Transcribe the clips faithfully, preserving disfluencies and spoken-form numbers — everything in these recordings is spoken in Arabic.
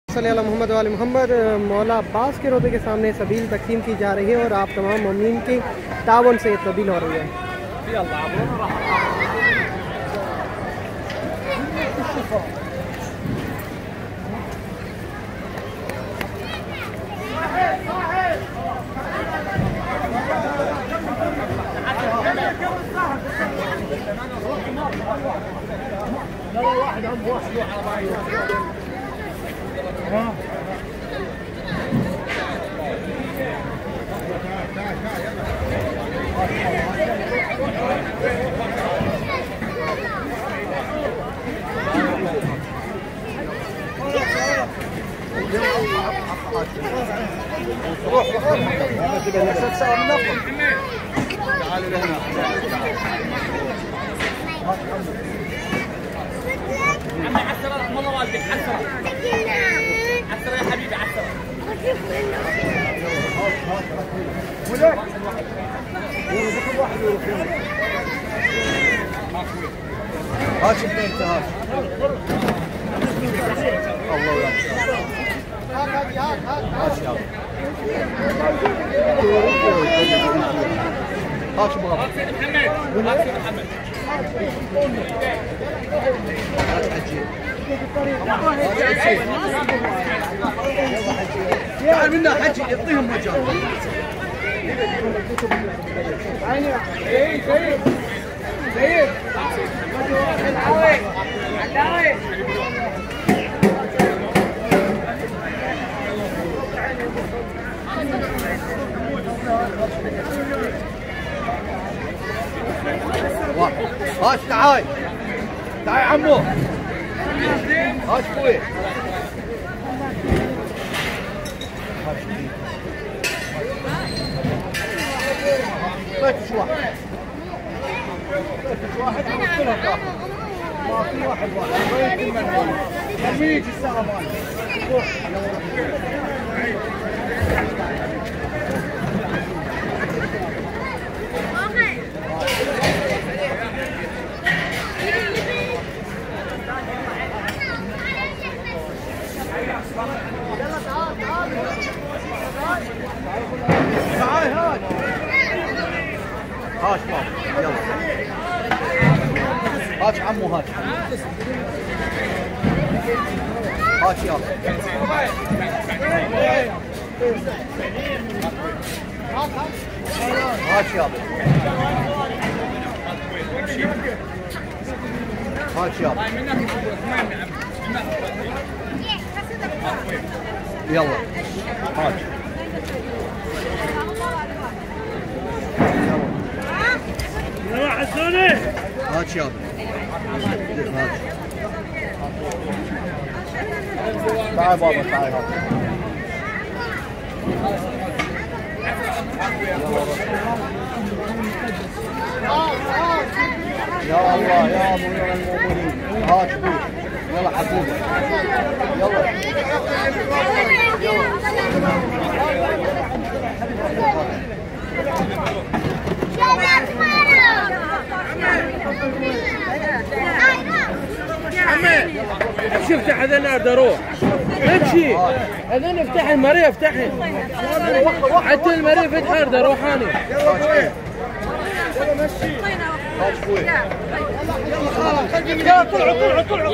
सल्लल्लाहु मोहम्मद वाले मोहम्मद। मौला अब्बास के रोज़े के सामने सबील तकसीम की जा रही है और आप तमाम मोमिन की तावन से तब्दील हो रही है। عمي عسرة رحم الله والديك عسرة عسرة يا حبيبي عسرة ولك هاش بنت هاش الله يا هاش يا هاش بابا هاش محمد تعال منا حجي يعطيهم مجال سيد سيد سيد العوي العوي هاش تعال تعال عمو هاش خوي ما فيش واحد ما فيش واحد ما في واحد واحد خليك الساعة تعال هاش هاش بابا يلا هاش عمو هاش هاش يلا هاش يلا هاش يلا يلا هاش يلا حسوني هات يابا هات تعال بابا تعال هات يا الله يا امير المؤمنين هات بيك يلا حبيبي يلا عمي امشي افتح هذا النار اروح امشي هذا افتح المريه افتحي حتى المريه فتحها ارد اروح انا يلا مشي يلا طلعوا طلعوا طلعوا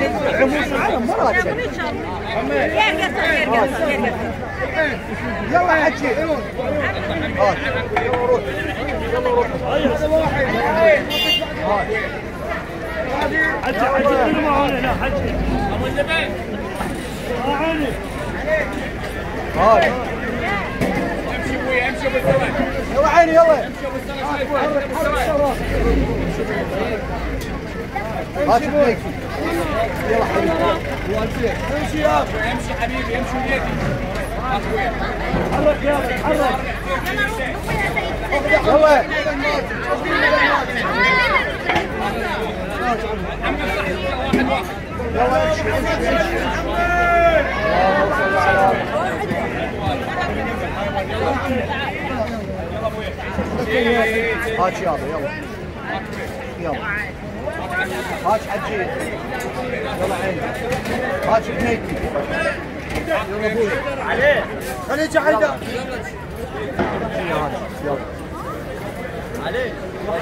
يلا حجي يلا روح يلا روح حجي حجي كل ما هون لا حجي ابو الزبين عيني هاي امشي ابوي امشي ابو الزبين يلا عيني يلا امشي ابو الزبين هات بيكي يلا حبيبي امشي يا امشي حبيبي امشي وليدي حرك يا حرك يلا يلا امشي امشي هات يابا يلا يلا هات حجي يلا عيني هات بنيتي عليه خليك يا حيدر عليه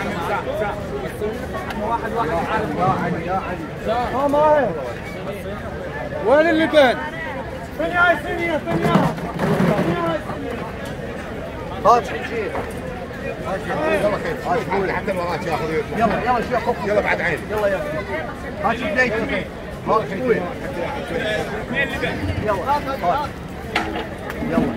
واحد واحد يا علي يا علي ها معي وين اللي بين؟ فين يا سنية فين يا هات حجير هات حجير يلا خير هات حجير حتى الوراك ياخذ يلا يلا شوي خف يلا بعد عين يلا يلا هات بنيتك هات حجير يلا هات يلا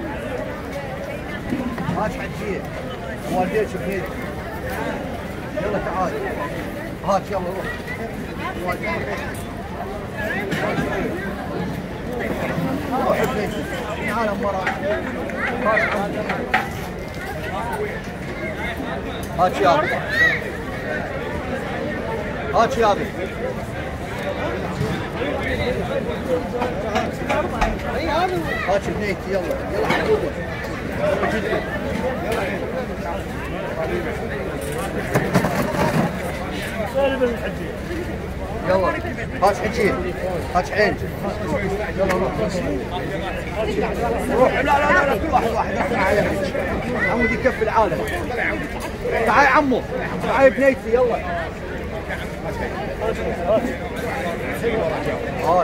هات حجير والديك بنيتك يلا تعال هات يلا روح روح بنيتك تعال مرة هات شيابي هات شيابي هات بنيتي يلا يلا حبوبة يلا هات حجير هات عين يلا روح روح لا لا لا كل واحد واحد عمود يكفي العالم تعال عمو تعال بنيتي يلا هات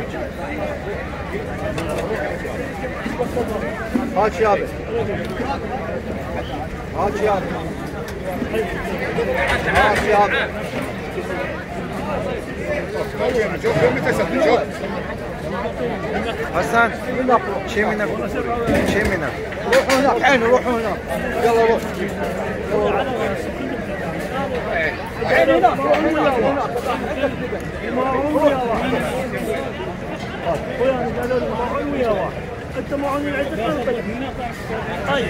هات شيابي هات شيابي هات شيابي حسن شي منك شي منك روحوا هناك عين روحوا هناك يلا روح عين هناك روحوا هناك انت معوني عندك طيب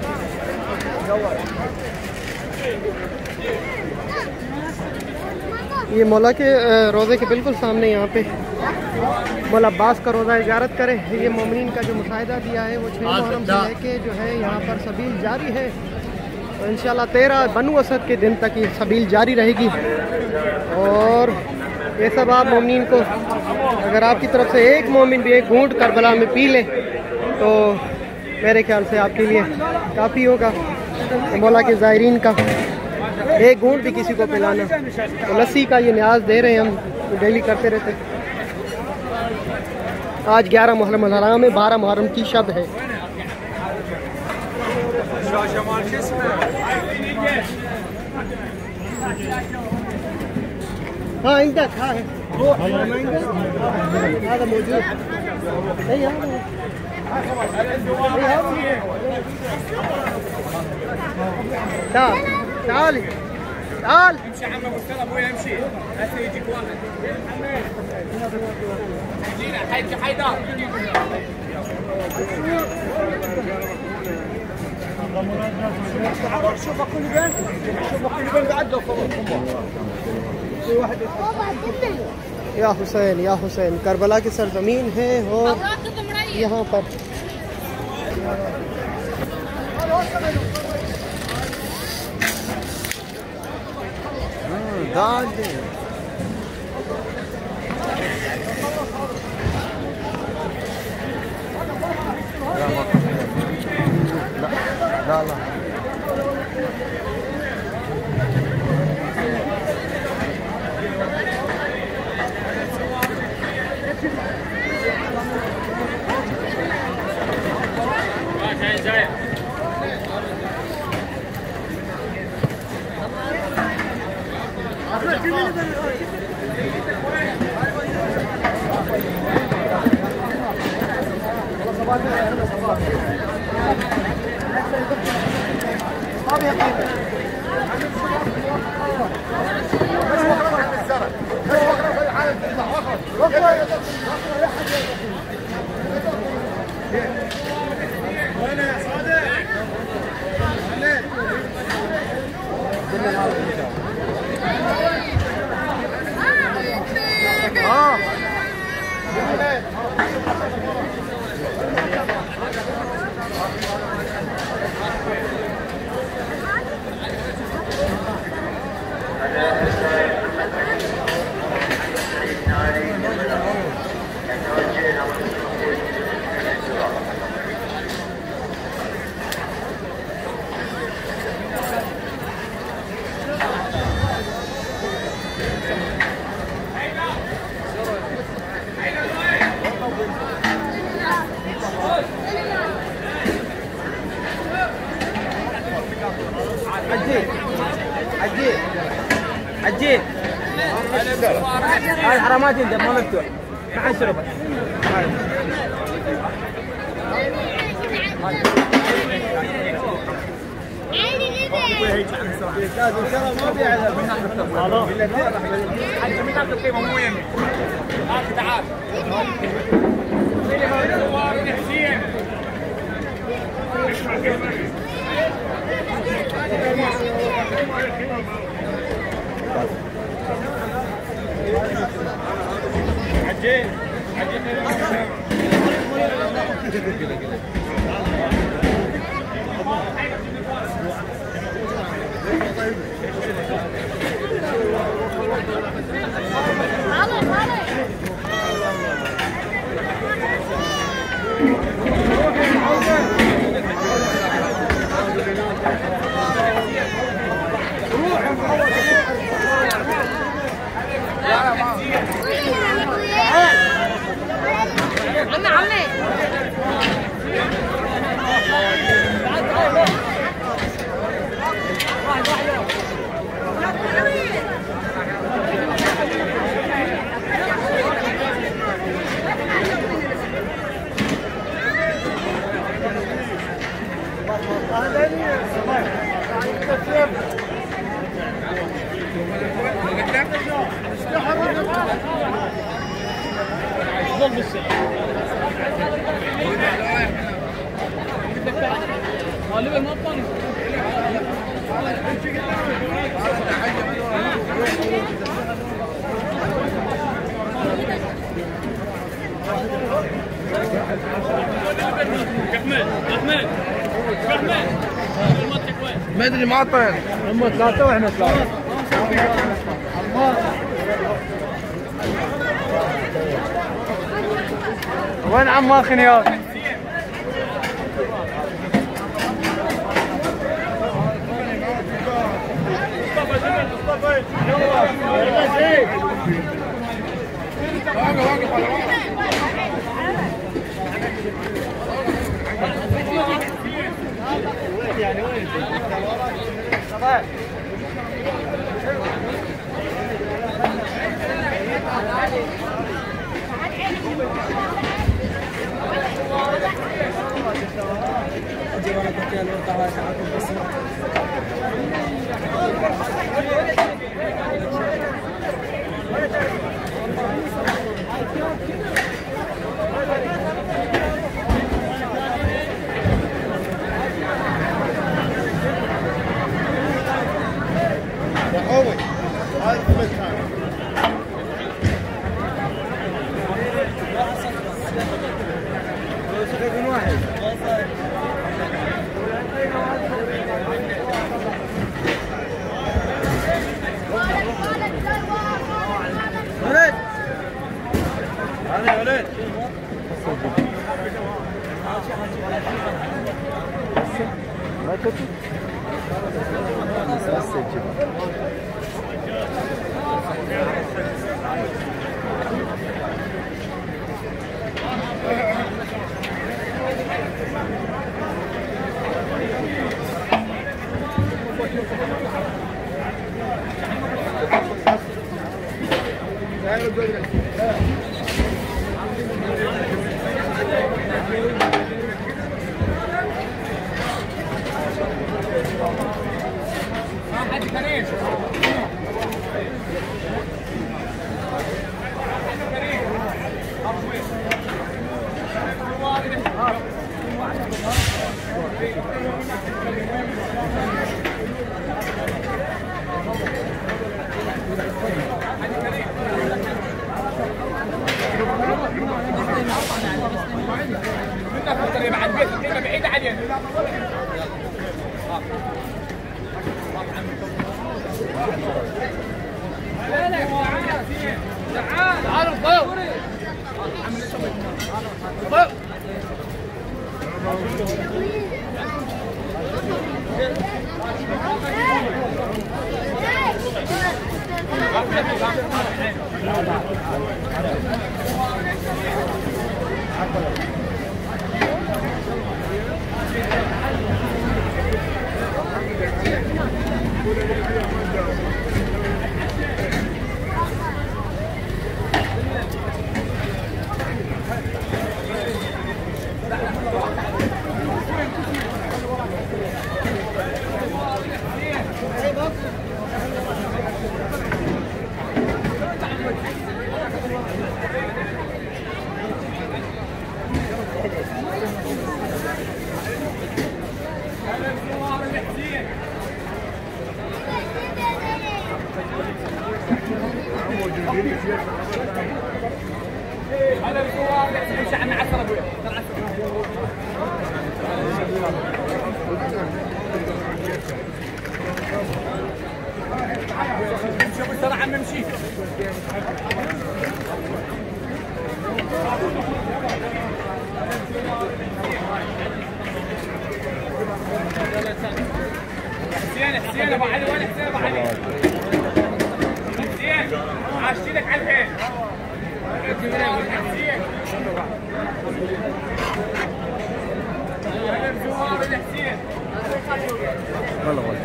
ये मौला के रोज़े के बिल्कुल सामने यहाँ पे मौला अब्बास का रोज़ा इजारत करे। ये मोमिनीन का जो मुशाहिदा दिया है वो छः मुहर्रम से लेके जो है यहाँ पर सबील जारी है। तो इंशाल्लाह तेरह बनु असद के दिन तक ये सबील जारी रहेगी। और ये सब आप मोमिनीन को अगर आपकी तरफ से एक मोमिन भी एक घूंट करबला में पी ले तो मेरे ख्याल से आपके लिए काफ़ी होगा। तो मौला के ज़ायरीन का एक घूंट भी किसी को पिलाना तो लस्सी का ये न्याज दे रहे हैं हम, तो डेली करते रहते। आज ग्यारह मुहर्रम हराम में बारह मुहर्रम की शब है। हाँ इनका खा है मौजूद تعال تعال تعال امشي عم ابو سلام ابويا امشي هسه يجيك واحد جينا حيدر حيدر شوف كل بين شوف كل بين بعده في واحد या हुसैन या हुसैन करबला की सरजमीन है और यहाँ पर لا لا حجي هاي حرامات انت ما مفتوح ما حد شربت ما في عذاب تعال حجي عمي عمي ما ادري معطل هم ثلاثة واحنا ثلاثة وين عمار خنيار؟ يعني وين هذا الصور يمشي عنا عشرة ابويا امشي ابو ترى عم نمشي حسين حسين ابو علي وين حسين ابو علي حسين عاشتي لك على الحين حسين هلا بزوار الحسين والله والله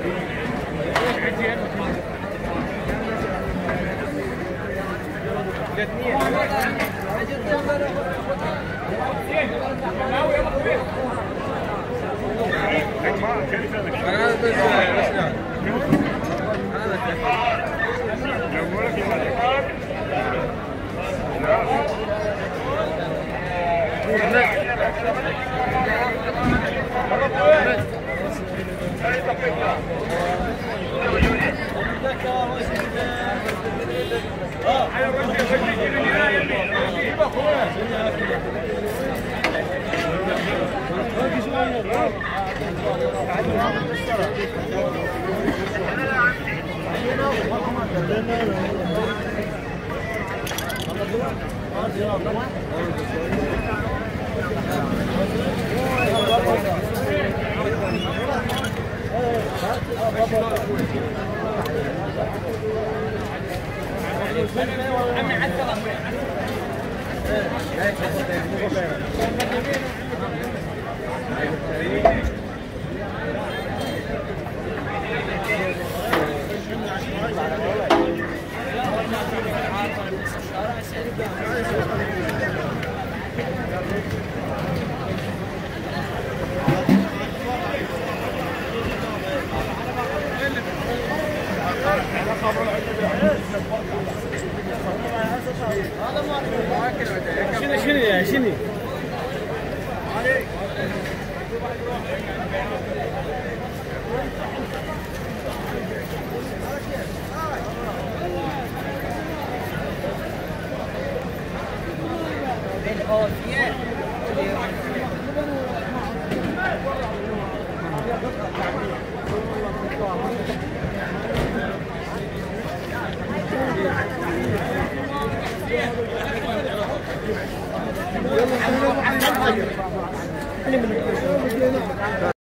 شنو شنو يا شنو يلا